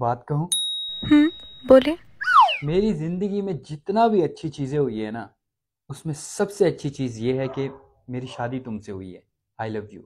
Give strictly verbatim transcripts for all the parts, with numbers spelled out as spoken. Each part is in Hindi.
बात कहूँ? हम्म, बोले। मेरी जिंदगी में जितना भी अच्छी चीजें हुई है ना, उसमें सबसे अच्छी चीज ये है कि मेरी शादी तुमसे हुई है। I love you.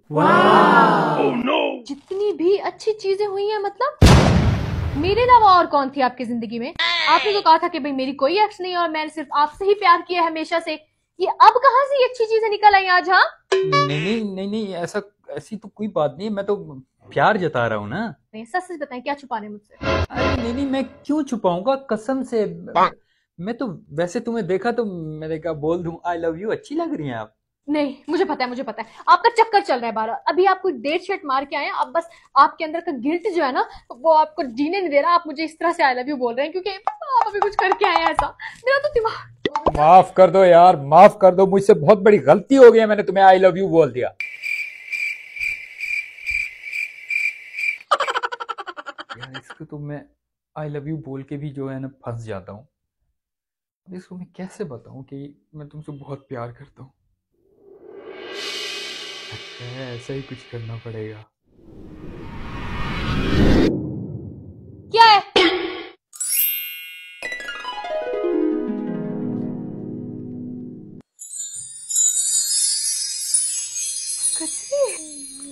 जितनी भी अच्छी चीजें हुई हैं मतलब मेरे अलावा और कौन थी आपकी जिंदगी में? आपने तो कहा था कि भाई मेरी कोई एक्स नहीं है और मैंने सिर्फ आपसे ही प्यार किया है हमेशा से। ये अब कहां से ये अच्छी चीजें निकल आई आज? हाँ, नहीं नहीं नहीं नहीं, ऐसा ऐसी तो कोई बात नहीं है। मैं तो प्यार जता रहा हूँ ना। नहीं, सच सच बताएं, क्या छुपाने मुझसे? अरे नहीं नहीं, मैं क्यों छुपाऊंगा, कसम से। मैं तो वैसे तुम्हें देखा तो मैंने कहा बोल दूं आई लव यू, अच्छी लग रही हैं आप। नहीं, मुझे पता है, मुझे पता है आपका चक्कर चल रहा है बारह। अभी आप कोई डेट शेट मार के आए हैं, आप बस आपके अंदर का गिल्ट जो है ना, वो आपको जीने नहीं दे रहा। आप मुझे इस तरह से आई लव यू बोल रहे हैं क्योंकि आप अभी कुछ करके आए हैं ऐसा। मेरा तो दिमाग। माफ कर दो यार, माफ कर दो, मुझसे बहुत बड़ी गलती हो गई है, मैंने तुम्हें आई लव यू बोल दिया। यार इसको तो मैं आई लव यू बोल के भी जो है ना फंस जाता हूँ। अब इसको मैं कैसे बताऊं कि मैं तुमसे बहुत प्यार करता हूँ। लगता है ऐसा ही कुछ करना पड़ेगा। क्या है? कुछ नहीं।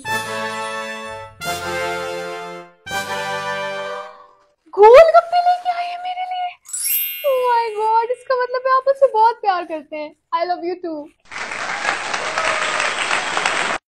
गोलगप्पे लेके आई है मेरे लिए। ओह माय गॉड, इसका मतलब है आप मुझसे बहुत प्यार करते हैं। I love you to.